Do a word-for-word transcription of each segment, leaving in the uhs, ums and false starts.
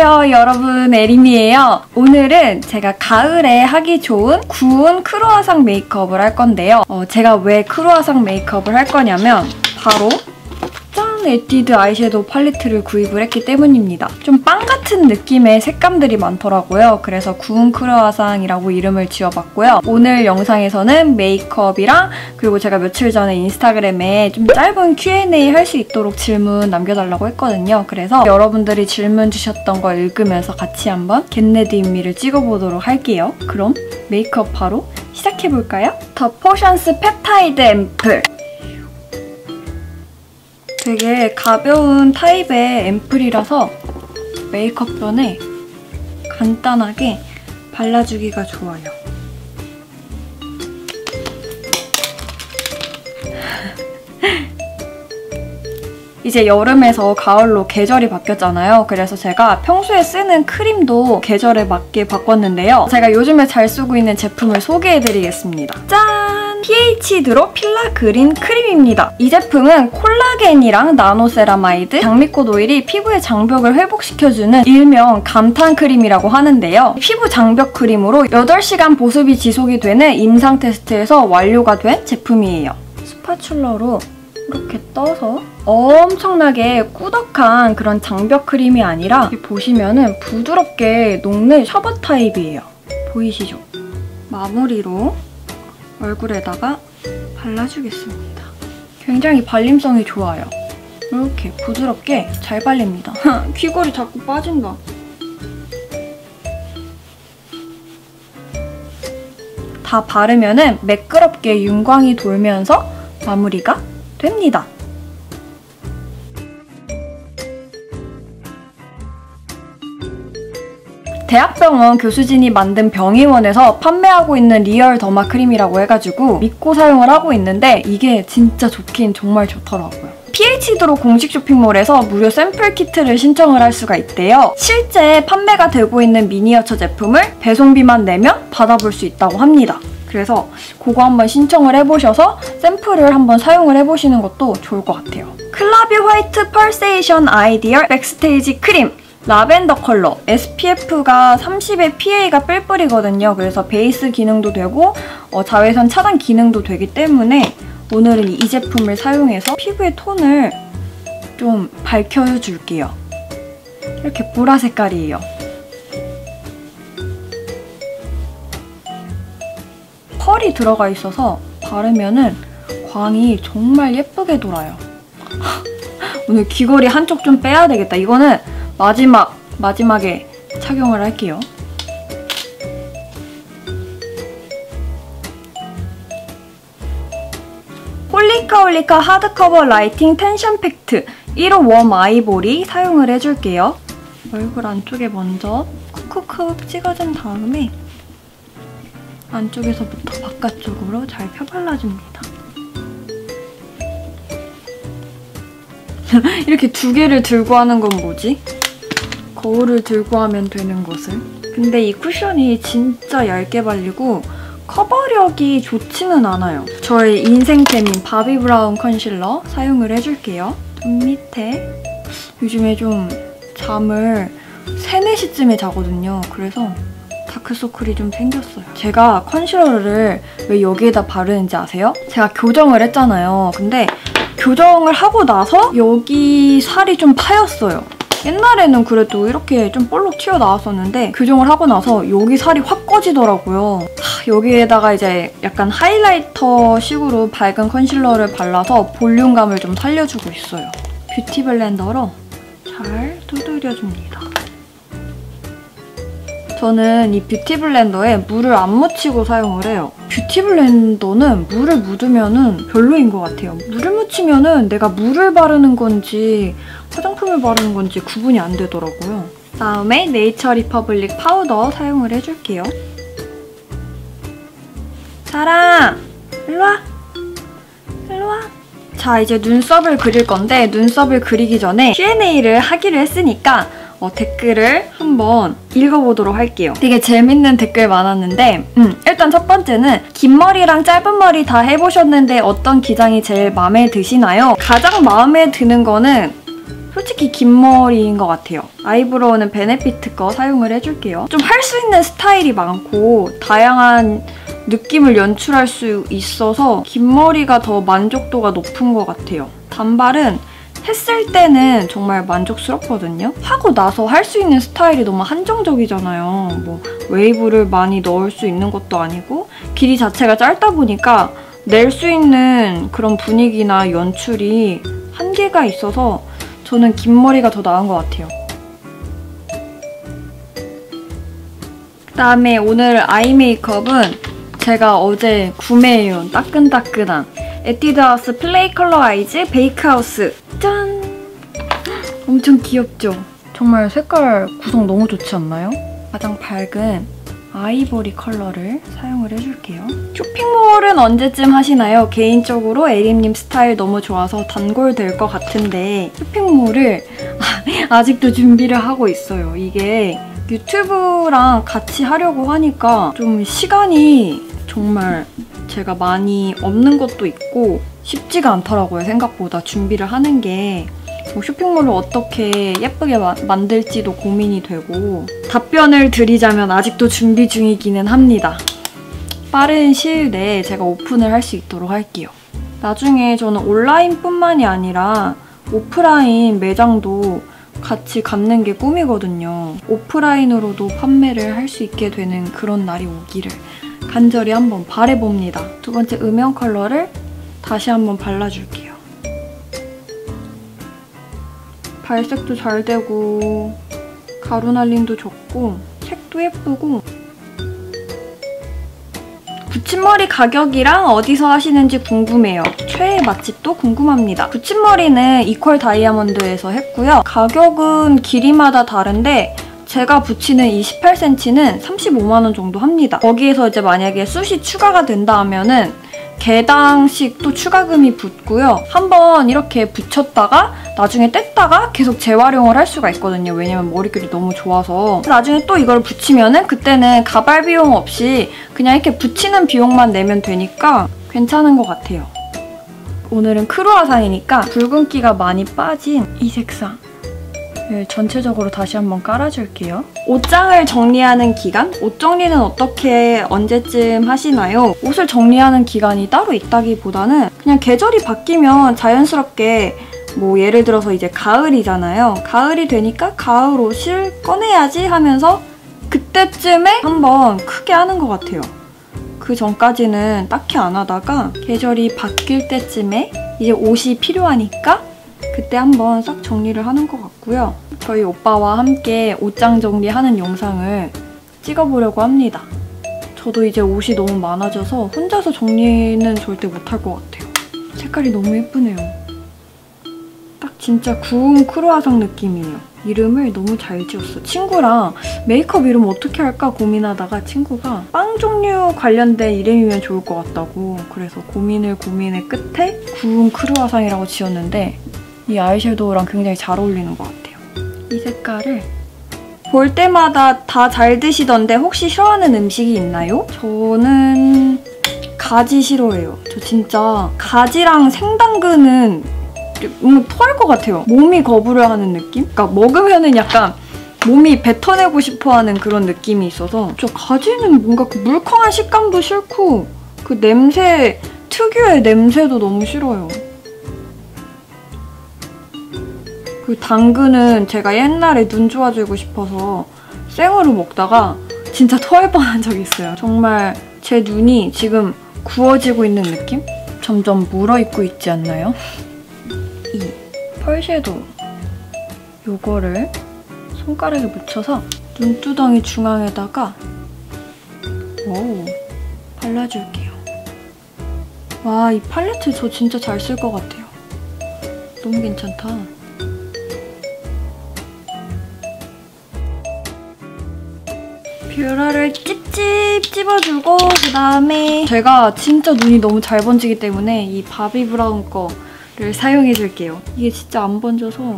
안녕하세요 여러분, 에린이에요. 오늘은 제가 가을에 하기 좋은 구운 크루아상 메이크업을 할 건데요. 어, 제가 왜 크루아상 메이크업을 할 거냐면 바로 짠! 에뛰드 아이섀도우 팔레트를 구입을 했기 때문입니다. 좀 빵 같은 느낌의 색감들이 많더라고요. 그래서 구운 크루아상이라고 이름을 지어봤고요. 오늘 영상에서는 메이크업이랑 그리고 제가 며칠 전에 인스타그램에 좀 짧은 큐 앤 에이 할 수 있도록 질문 남겨달라고 했거든요. 그래서 여러분들이 질문 주셨던 걸 읽으면서 같이 한번 겟레디 윗미를 찍어보도록 할게요. 그럼 메이크업 바로 시작해볼까요? 더 포션스 펩타이드 앰플. 되게 가벼운 타입의 앰플이라서 메이크업 전에 간단하게 발라주기가 좋아요. 이제 여름에서 가을로 계절이 바뀌었잖아요. 그래서 제가 평소에 쓰는 크림도 계절에 맞게 바꿨는데요. 제가 요즘에 잘 쓰고 있는 제품을 소개해드리겠습니다. 짠! 피에이치 드롭 필라 그린 크림입니다. 이 제품은 콜라겐이랑 나노세라마이드, 장미꽃 오일이 피부의 장벽을 회복시켜주는 일명 감탄 크림이라고 하는데요. 피부 장벽 크림으로 여덟 시간 보습이 지속이 되는 임상 테스트에서 완료가 된 제품이에요. 스파츌러로 이렇게 떠서 엄청나게 꾸덕한 그런 장벽 크림이 아니라 보시면은 부드럽게 녹는 셔벗 타입이에요. 보이시죠? 마무리로 얼굴에다가 발라주겠습니다. 굉장히 발림성이 좋아요. 이렇게 부드럽게 잘 발립니다. 귀걸이 자꾸 빠진다. 다 바르면은 매끄럽게 윤광이 돌면서 마무리가 됩니다. 대학병원 교수진이 만든 병의원에서 판매하고 있는 리얼 더마 크림이라고 해가지고 믿고 사용을 하고 있는데 이게 진짜 좋긴 정말 좋더라고요. 피에이치 드롭 공식 쇼핑몰에서 무료 샘플 키트를 신청을 할 수가 있대요. 실제 판매가 되고 있는 미니어처 제품을 배송비만 내면 받아볼 수 있다고 합니다. 그래서 그거 한번 신청을 해보셔서 샘플을 한번 사용을 해보시는 것도 좋을 것 같아요. 클라비 화이트 펄세이션 아이디얼 백스테이지 크림 라벤더 컬러. 에스피에프가 삼십의 피에이가 뿔뿔이거든요. 그래서 베이스 기능도 되고 어, 자외선 차단 기능도 되기 때문에 오늘은 이 제품을 사용해서 피부의 톤을 좀 밝혀줄게요. 이렇게 보라 색깔이에요. 펄이 들어가 있어서 바르면은 광이 정말 예쁘게 돌아요. 오늘 귀걸이 한쪽 좀 빼야 되겠다. 이거는 마지막, 마지막에 착용을 할게요. 홀리카 홀리카 하드커버 라이팅 텐션 팩트 일 호 웜 아이보리 사용을 해줄게요. 얼굴 안쪽에 먼저 쿡쿡쿡 찍어준 다음에 안쪽에서부터 바깥쪽으로 잘 펴발라줍니다. 이렇게 두 개를 들고 하는 건 뭐지? 거울을 들고 하면 되는 것을. 근데 이 쿠션이 진짜 얇게 발리고 커버력이 좋지는 않아요. 저의 인생템인 바비 브라운 컨실러 사용을 해줄게요. 눈 밑에 요즘에 좀 잠을 세, 네 시쯤에 자거든요. 그래서 다크서클이 좀 생겼어요. 제가 컨실러를 왜 여기에다 바르는지 아세요? 제가 교정을 했잖아요. 근데 교정을 하고 나서 여기 살이 좀 파였어요. 옛날에는 그래도 이렇게 좀 볼록 튀어나왔었는데 교정을 하고 나서 여기 살이 확 꺼지더라고요. 하, 여기에다가 이제 약간 하이라이터 식으로 밝은 컨실러를 발라서 볼륨감을 좀 살려주고 있어요. 뷰티 블렌더로 잘 두드려줍니다. 저는 이 뷰티 블렌더에 물을 안 묻히고 사용을 해요. 뷰티 블렌더는 물을 묻으면 별로인 것 같아요. 물을 묻히면 내가 물을 바르는 건지 화장품을 바르는 건지 구분이 안 되더라고요. 다음에 네이처 리퍼블릭 파우더 사용을 해줄게요. 사랑! 일로와! 일로와! 자, 이제 눈썹을 그릴 건데 눈썹을 그리기 전에 큐 앤 에이를 하기로 했으니까 어, 댓글을 한번 읽어보도록 할게요. 되게 재밌는 댓글 많았는데 음, 일단 첫 번째는 긴 머리랑 짧은 머리 다 해보셨는데 어떤 기장이 제일 마음에 드시나요? 가장 마음에 드는 거는 솔직히 긴 머리인 것 같아요. 아이브로우는 베네피트 거 사용을 해줄게요. 좀 할 수 있는 스타일이 많고 다양한 느낌을 연출할 수 있어서 긴 머리가 더 만족도가 높은 것 같아요. 단발은 했을 때는 정말 만족스럽거든요. 하고 나서 할 수 있는 스타일이 너무 한정적이잖아요. 뭐 웨이브를 많이 넣을 수 있는 것도 아니고 길이 자체가 짧다 보니까 낼 수 있는 그런 분위기나 연출이 한계가 있어서 저는 긴 머리가 더 나은 것 같아요. 그다음에 오늘 아이 메이크업은 제가 어제 구매해온 따끈따끈한 에뛰드하우스 플레이 컬러 아이즈 베이크하우스. 짠! 엄청 귀엽죠? 정말 색깔 구성 너무 좋지 않나요? 가장 밝은 아이보리 컬러를 사용을 해줄게요. 쇼핑몰은 언제쯤 하시나요? 개인적으로 에림님 스타일 너무 좋아서 단골 될 것 같은데 쇼핑몰을 아직도 준비를 하고 있어요. 이게 유튜브랑 같이 하려고 하니까 좀 시간이 정말 제가 많이 없는 것도 있고 쉽지가 않더라고요. 생각보다 준비를 하는 게. 뭐 쇼핑몰을 어떻게 예쁘게 마, 만들지도 고민이 되고 답변을 드리자면 아직도 준비 중이기는 합니다. 빠른 시일 내에 제가 오픈을 할 수 있도록 할게요. 나중에 저는 온라인뿐만이 아니라 오프라인 매장도 같이 갖는 게 꿈이거든요. 오프라인으로도 판매를 할 수 있게 되는 그런 날이 오기를 간절히 한번 바라봅니다. 두 번째 음영 컬러를 다시 한번 발라줄게요. 발색도 잘 되고 가루 날림도 좋고 색도 예쁘고. 붙임머리 가격이랑 어디서 하시는지 궁금해요. 최애 맛집도 궁금합니다. 붙임머리는 이퀄 다이아몬드에서 했고요. 가격은 길이마다 다른데 제가 붙이는 이 십팔 센티미터는 삼십오만 원 정도 합니다. 거기에서 이제 만약에 숱이 추가가 된다 하면은 개당씩 또 추가금이 붙고요. 한번 이렇게 붙였다가 나중에 뗐다가 계속 재활용을 할 수가 있거든요. 왜냐면 머릿결이 너무 좋아서. 나중에 또 이걸 붙이면은 그때는 가발 비용 없이 그냥 이렇게 붙이는 비용만 내면 되니까 괜찮은 것 같아요. 오늘은 크루아상이니까 붉은기가 많이 빠진 이 색상. 네, 전체적으로 다시 한번 깔아줄게요. 옷장을 정리하는 기간? 옷 정리는 어떻게 언제쯤 하시나요? 옷을 정리하는 기간이 따로 있다기보다는 그냥 계절이 바뀌면 자연스럽게 뭐 예를 들어서 이제 가을이잖아요. 가을이 되니까 가을 옷을 꺼내야지 하면서 그때쯤에 한번 크게 하는 것 같아요. 그 전까지는 딱히 안 하다가 계절이 바뀔 때쯤에 이제 옷이 필요하니까 그때 한번 싹 정리를 하는 것 같고요. 저희 오빠와 함께 옷장 정리하는 영상을 찍어보려고 합니다. 저도 이제 옷이 너무 많아져서 혼자서 정리는 절대 못할 것 같아요. 색깔이 너무 예쁘네요. 딱 진짜 구운 크루아상 느낌이에요. 이름을 너무 잘 지었어. 친구랑 메이크업 이름 어떻게 할까 고민하다가 친구가 빵 종류 관련된 이름이면 좋을 것 같다고 그래서 고민을 고민의 끝에 구운 크루아상이라고 지었는데 이 아이섀도우랑 굉장히 잘 어울리는 것 같아요. 이 색깔을 볼 때마다 다 잘 드시던데 혹시 싫어하는 음식이 있나요? 저는 가지 싫어해요. 저 진짜 가지랑 생당근은 음, 토할 것 같아요. 몸이 거부를 하는 느낌? 그러니까 먹으면은 약간 몸이 뱉어내고 싶어하는 그런 느낌이 있어서 저 가지는 뭔가 그 물컹한 식감도 싫고 그 냄새, 특유의 냄새도 너무 싫어요. 그 당근은 제가 옛날에 눈 좋아지고 싶어서 생으로 먹다가 진짜 토할 뻔한 적이 있어요. 정말 제 눈이 지금 구워지고 있는 느낌? 점점 물어있고 있지 않나요? 이 펄 섀도우 요거를 손가락에 묻혀서 눈두덩이 중앙에다가 오 발라줄게요. 와, 이 팔레트 저 진짜 잘 쓸 것 같아요. 너무 괜찮다. 뷰러를 찝찝 찝어주고 그다음에 제가 진짜 눈이 너무 잘 번지기 때문에 이 바비 브라운 거를 사용해줄게요. 이게 진짜 안 번져서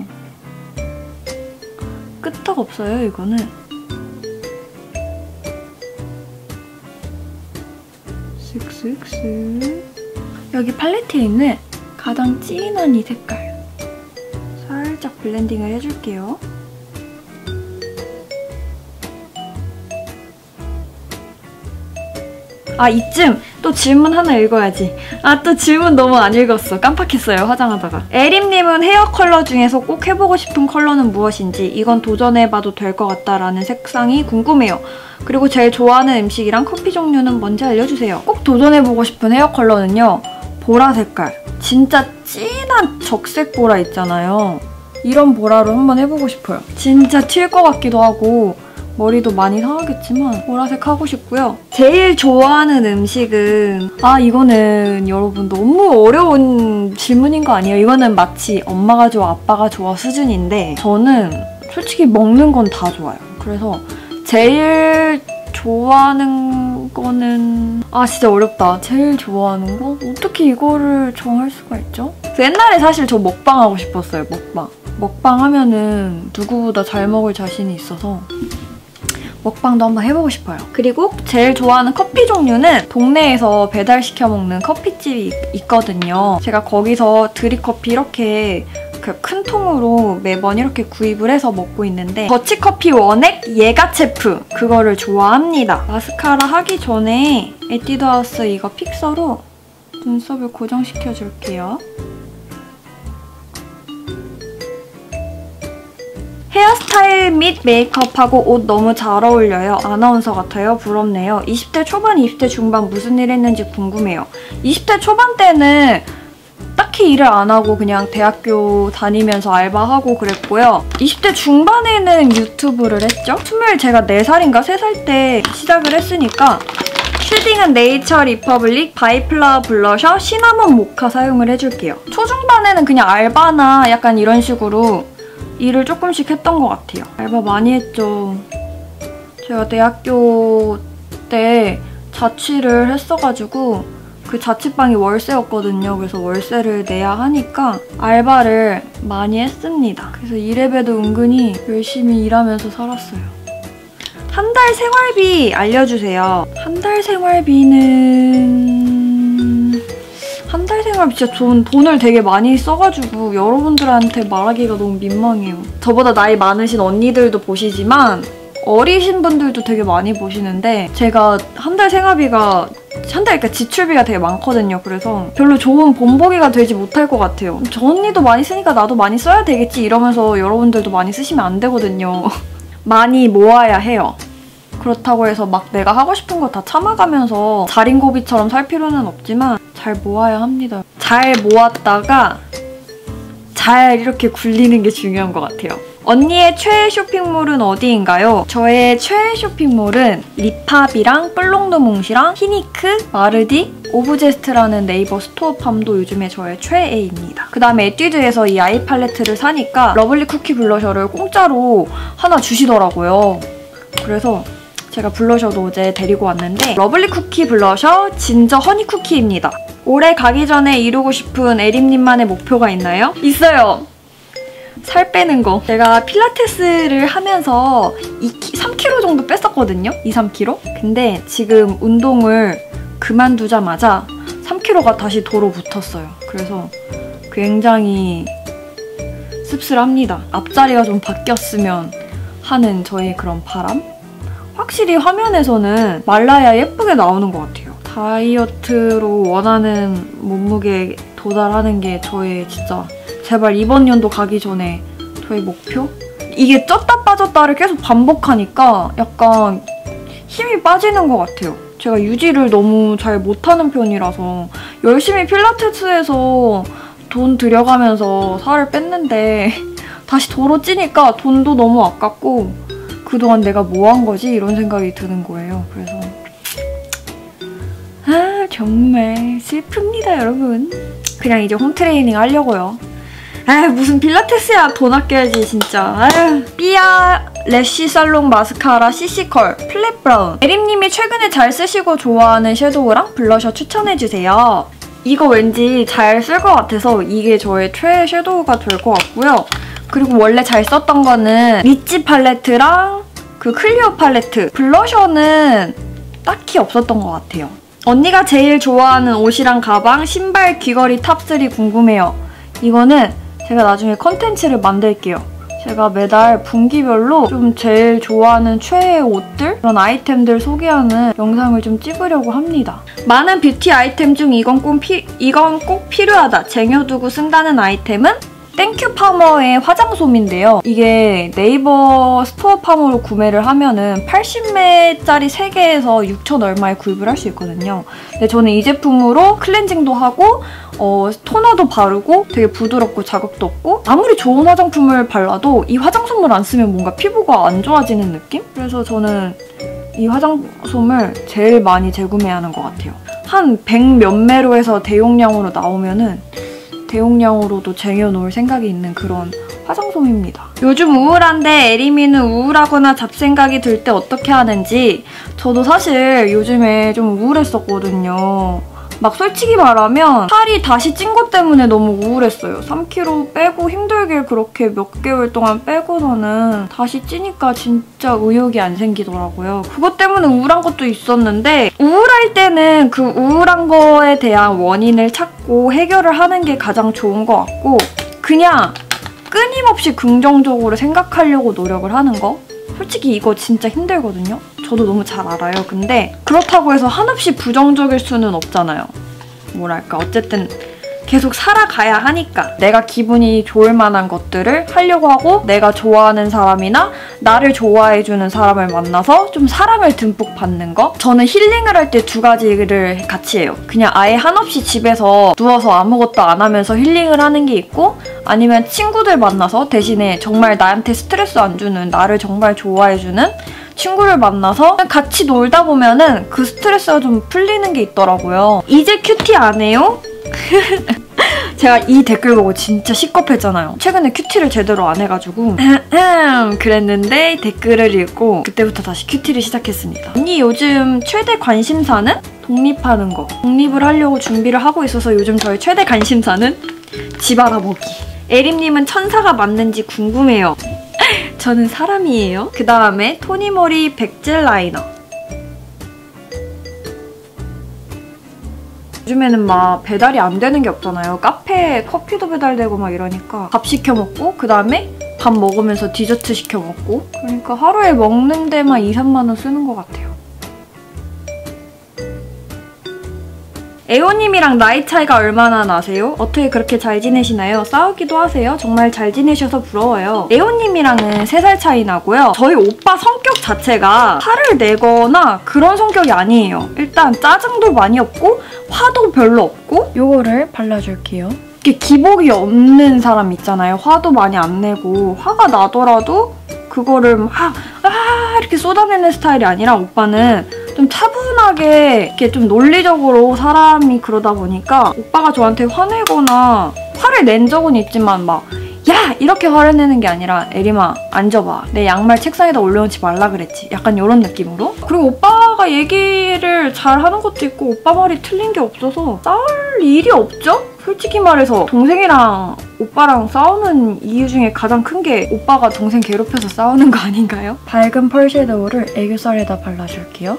끄떡 없어요, 이거는. 쓱쓱쓱. 여기 팔레트에 있는 가장 진한 이 색깔 살짝 블렌딩을 해줄게요. 아, 이쯤 또 질문 하나 읽어야지. 아, 또 질문 너무 안 읽었어. 깜빡했어요, 화장하다가. 에림님은 헤어 컬러 중에서 꼭 해보고 싶은 컬러는 무엇인지, 이건 도전해봐도 될 것 같다라는 색상이 궁금해요. 그리고 제일 좋아하는 음식이랑 커피 종류는 뭔지 알려주세요. 꼭 도전해보고 싶은 헤어 컬러는요, 보라 색깔. 진짜 진한 적색 보라 있잖아요. 이런 보라로 한번 해보고 싶어요. 진짜 튈 것 같기도 하고 머리도 많이 상하겠지만 보라색 하고 싶고요. 제일 좋아하는 음식은, 아, 이거는 여러분 너무 어려운 질문인 거 아니에요? 이거는 마치 엄마가 좋아, 아빠가 좋아 수준인데 저는 솔직히 먹는 건 다 좋아요. 그래서 제일 좋아하는 거는, 아, 진짜 어렵다. 제일 좋아하는 거? 어떻게 이거를 정할 수가 있죠? 옛날에 사실 저 먹방 하고 싶었어요, 먹방. 먹방 하면은 누구보다 잘 먹을 자신이 있어서 먹방도 한번 해보고 싶어요. 그리고 제일 좋아하는 커피 종류는 동네에서 배달시켜 먹는 커피집이 있거든요. 제가 거기서 드립커피 이렇게 그 큰 통으로 매번 이렇게 구입을 해서 먹고 있는데 더치커피 원액 예가체프, 그거를 좋아합니다. 마스카라 하기 전에 에뛰드하우스 이거 픽서로 눈썹을 고정시켜줄게요. 헤어스타일 및 메이크업하고 옷 너무 잘 어울려요. 아나운서 같아요. 부럽네요. 이십 대 초반, 이십 대 중반 무슨 일 했는지 궁금해요. 이십 대 초반 때는 딱히 일을 안 하고 그냥 대학교 다니면서 알바하고 그랬고요. 이십 대 중반에는 유튜브를 했죠. 스물 제가 네 살인가 세 살 때 시작을 했으니까 쉐딩은 네이처 리퍼블릭 바이플라워 블러셔 시나몬 모카 사용을 해줄게요. 초중반에는 그냥 알바나 약간 이런 식으로 일을 조금씩 했던 것 같아요. 알바 많이 했죠. 제가 대학교 때 자취를 했어가지고 그 자취방이 월세였거든요. 그래서 월세를 내야 하니까 알바를 많이 했습니다. 그래서 이래봬도 은근히 열심히 일하면서 살았어요. 한 달 생활비 알려주세요. 한 달 생활비는... 한 달 생활비 진짜 전 돈을 되게 많이 써가지고 여러분들한테 말하기가 너무 민망해요. 저보다 나이 많으신 언니들도 보시지만 어리신 분들도 되게 많이 보시는데 제가 한 달 생활비가 한 달 그러니까 지출비가 되게 많거든요. 그래서 별로 좋은 본보기가 되지 못할 것 같아요. 저 언니도 많이 쓰니까 나도 많이 써야 되겠지 이러면서 여러분들도 많이 쓰시면 안 되거든요. 많이 모아야 해요. 그렇다고 해서 막 내가 하고 싶은 거 다 참아가면서 자린고비처럼 살 필요는 없지만 잘 모아야 합니다. 잘 모았다가 잘 이렇게 굴리는 게 중요한 것 같아요. 언니의 최애 쇼핑몰은 어디인가요? 저의 최애 쇼핑몰은 리팝이랑 플롱드몽시랑 히니크, 마르디, 오브제스트라는 네이버 스토어팜도 요즘에 저의 최애입니다. 그 다음에 에뛰드에서 이 아이 팔레트를 사니까 러블리 쿠키 블러셔를 공짜로 하나 주시더라고요. 그래서 제가 블러셔도 어제 데리고 왔는데 러블리 쿠키 블러셔 진저 허니 쿠키입니다. 올해 가기 전에 이루고 싶은 에림님만의 목표가 있나요? 있어요! 살 빼는 거. 제가 필라테스를 하면서 삼 킬로그램 정도 뺐었거든요? 이, 삼 킬로그램? 근데 지금 운동을 그만두자마자 삼 킬로그램가 다시 도로 붙었어요. 그래서 굉장히 씁쓸합니다. 앞자리가 좀 바뀌었으면 하는 저의 그런 바람? 확실히 화면에서는 말라야 예쁘게 나오는 것 같아요. 다이어트로 원하는 몸무게에 도달하는 게 저의 진짜 제발 이번 연도 가기 전에 저의 목표? 이게 쪘다 빠졌다를 계속 반복하니까 약간 힘이 빠지는 것 같아요. 제가 유지를 너무 잘 못하는 편이라서 열심히 필라테스에서 돈 들여가면서 살을 뺐는데 다시 도로 찌니까 돈도 너무 아깝고 그동안 내가 뭐 한 거지? 이런 생각이 드는 거예요. 그래서 아 정말 슬픕니다 여러분. 그냥 이제 홈트레이닝 하려고요. 아 무슨 필라테스야. 돈 아껴야지 진짜. 아유. 삐아 래쉬 살롱 마스카라 씨씨컬 플랫 브라운. 에림님이 최근에 잘 쓰시고 좋아하는 섀도우랑 블러셔 추천해주세요. 이거 왠지 잘 쓸 것 같아서 이게 저의 최애 섀도우가 될 것 같고요. 그리고 원래 잘 썼던 거는 리치 팔레트랑 그 클리오 팔레트. 블러셔는 딱히 없었던 것 같아요. 언니가 제일 좋아하는 옷이랑 가방, 신발, 귀걸이 탑 쓰리 궁금해요. 이거는 제가 나중에 컨텐츠를 만들게요. 제가 매달 분기별로 좀 제일 좋아하는 최애 옷들, 그런 아이템들 소개하는 영상을 좀 찍으려고 합니다. 많은 뷰티 아이템 중 이건 꼭, 피, 이건 꼭 필요하다, 쟁여두고 쓴다는 아이템은 땡큐 파머의 화장솜인데요. 이게 네이버 스토어 파머로 구매를 하면은 팔십 매짜리 세 개에서 육천 얼마에 구입을 할 수 있거든요. 근데 저는 이 제품으로 클렌징도 하고 어, 토너도 바르고 되게 부드럽고 자극도 없고 아무리 좋은 화장품을 발라도 이 화장솜을 안 쓰면 뭔가 피부가 안 좋아지는 느낌? 그래서 저는 이 화장솜을 제일 많이 재구매하는 것 같아요. 한 백 몇 매로 해서 대용량으로 나오면은 대용량으로도 쟁여놓을 생각이 있는 그런 화장솜입니다. 요즘 우울한데 에리미는 우울하거나 잡생각이 들 때 어떻게 하는지. 저도 사실 요즘에 좀 우울했었거든요. 막 솔직히 말하면 살이 다시 찐 것 때문에 너무 우울했어요. 삼 킬로그램 빼고 힘들게 그렇게 몇 개월 동안 빼고서는 다시 찌니까 진짜 의욕이 안 생기더라고요. 그것 때문에 우울한 것도 있었는데 우울할 때는 그 우울한 거에 대한 원인을 찾고 해결을 하는 게 가장 좋은 것 같고 그냥 끊임없이 긍정적으로 생각하려고 노력을 하는 거? 솔직히 이거 진짜 힘들거든요. 저도 너무 잘 알아요. 근데 그렇다고 해서 한없이 부정적일 수는 없잖아요. 뭐랄까 어쨌든 계속 살아가야 하니까 내가 기분이 좋을 만한 것들을 하려고 하고 내가 좋아하는 사람이나 나를 좋아해주는 사람을 만나서 좀 사랑을 듬뿍 받는 거. 저는 힐링을 할 때 두 가지를 같이 해요. 그냥 아예 한없이 집에서 누워서 아무것도 안 하면서 힐링을 하는 게 있고 아니면 친구들 만나서 대신에 정말 나한테 스트레스 안 주는 나를 정말 좋아해주는 친구를 만나서 같이 놀다 보면은 그 스트레스가 좀 풀리는 게 있더라고요. 이제 큐티 안 해요? 제가 이 댓글 보고 진짜 시겁했잖아요. 최근에 큐티를 제대로 안 해가지고 그랬는데 댓글을 읽고 그때부터 다시 큐티를 시작했습니다. 언니 요즘 최대 관심사는? 독립하는 거. 독립을 하려고 준비를 하고 있어서 요즘 저의 최대 관심사는 집 알아보기. 에림님은 천사가 맞는지 궁금해요. 저는 사람이에요. 그 다음에 토니모리 백젤 라이너. 요즘에는 막 배달이 안 되는 게 없잖아요. 카페에 커피도 배달되고 막 이러니까 밥 시켜 먹고 그 다음에 밥 먹으면서 디저트 시켜 먹고 그러니까 하루에 먹는 데만 이, 삼만 원 쓰는 것 같아요. 에오님이랑 나이 차이가 얼마나 나세요? 어떻게 그렇게 잘 지내시나요? 싸우기도 하세요? 정말 잘 지내셔서 부러워요. 에오님이랑은 세 살 차이 나고요. 저희 오빠 성격 자체가 화를 내거나 그런 성격이 아니에요. 일단 짜증도 많이 없고 화도 별로 없고 요거를 발라줄게요. 이렇게 기복이 없는 사람 있잖아요. 화도 많이 안 내고 화가 나더라도 그거를 막 아 이렇게 쏟아내는 스타일이 아니라 오빠는 좀 차분하게 이렇게 좀 논리적으로 사람이 그러다 보니까 오빠가 저한테 화내거나 화를 낸 적은 있지만 막 야! 이렇게 화를 내는 게 아니라 에리마 앉아봐. 내 양말 책상에다 올려놓지 말라 그랬지. 약간 이런 느낌으로. 그리고 오빠가 얘기를 잘 하는 것도 있고 오빠 말이 틀린 게 없어서 싸울 일이 없죠? 솔직히 말해서 동생이랑 오빠랑 싸우는 이유 중에 가장 큰 게 오빠가 동생 괴롭혀서 싸우는 거 아닌가요? 밝은 펄 섀도우를 애교살에다 발라줄게요.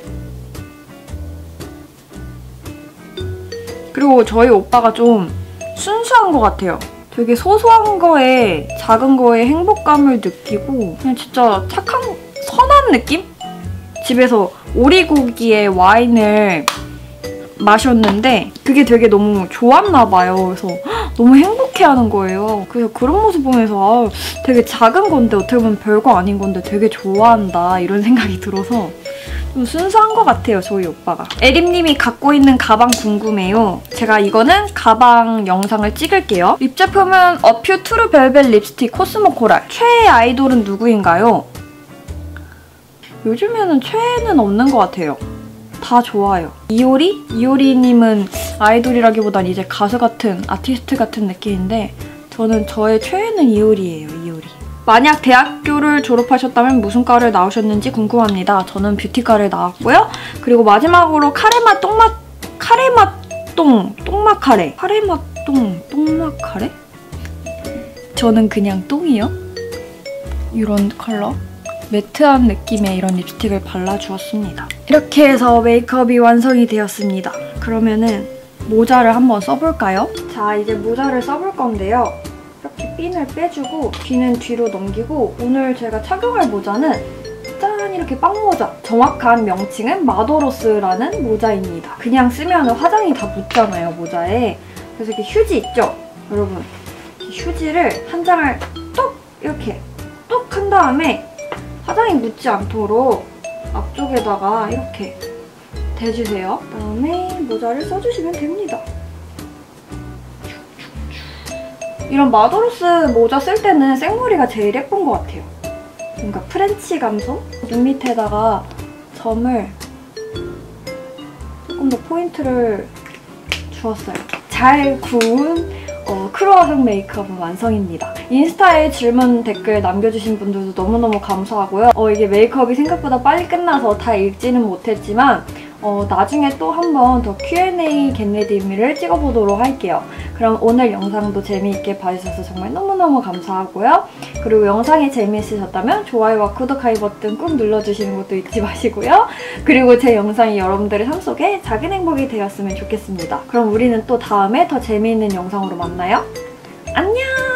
그리고 저희 오빠가 좀 순수한 것 같아요. 되게 소소한 거에 작은 거에 행복감을 느끼고 그냥 진짜 착한, 선한 느낌? 집에서 오리고기에 와인을 마셨는데 그게 되게 너무 좋았나 봐요. 그래서 너무 행복해하는 거예요. 그래서 그런 모습 보면서 아, 되게 작은 건데 어떻게 보면 별거 아닌 건데 되게 좋아한다 이런 생각이 들어서 좀 순수한 것 같아요, 저희 오빠가. 에림님이 갖고 있는 가방 궁금해요. 제가 이거는 가방 영상을 찍을게요. 립 제품은 어퓨 트루 벨벳 립스틱 코스모 코랄. 최애 아이돌은 누구인가요? 요즘에는 최애는 없는 것 같아요. 다 좋아요. 이효리? 이효리님은 아이돌이라기보단 이제 가수 같은, 아티스트 같은 느낌인데 저는 저의 최애는 이효리예요, 이효리. 만약 대학교를 졸업하셨다면 무슨 과를 나오셨는지 궁금합니다. 저는 뷰티과를 나왔고요. 그리고 마지막으로 카레맛 똥맛, 카레맛 똥, 똥맛 카레. 카레맛 똥, 똥맛 카레? 저는 그냥 똥이요. 이런 컬러. 매트한 느낌의 이런 립스틱을 발라주었습니다. 이렇게 해서 메이크업이 완성이 되었습니다. 그러면은 모자를 한번 써볼까요? 자, 이제 모자를 써볼 건데요. 이렇게 핀을 빼주고 귀는 뒤로 넘기고 오늘 제가 착용할 모자는 짠! 이렇게 빵모자! 정확한 명칭은 마도로스라는 모자입니다. 그냥 쓰면 화장이 다 묻잖아요, 모자에. 그래서 이렇게 휴지 있죠? 여러분, 이 휴지를 한 장을 뚝! 이렇게 뚝! 한 다음에 화장이 묻지 않도록 앞쪽에다가 이렇게 대주세요. 그다음에 모자를 써주시면 됩니다. 이런 마도로스 모자 쓸 때는 생머리가 제일 예쁜 것 같아요. 뭔가 프렌치 감성? 눈 밑에다가 점을 조금 더 포인트를 주었어요. 잘 구운 어, 크루아상 메이크업은 완성입니다. 인스타에 질문 댓글 남겨주신 분들도 너무너무 감사하고요. 어, 이게 메이크업이 생각보다 빨리 끝나서 다 읽지는 못했지만 어, 나중에 또 한 번 더 큐 앤 에이 겟레디미를 찍어보도록 할게요. 그럼 오늘 영상도 재미있게 봐주셔서 정말 너무너무 감사하고요. 그리고 영상이 재미있으셨다면 좋아요와 구독하기 버튼 꾹 눌러주시는 것도 잊지 마시고요. 그리고 제 영상이 여러분들의 삶 속에 작은 행복이 되었으면 좋겠습니다. 그럼 우리는 또 다음에 더 재미있는 영상으로 만나요. 안녕!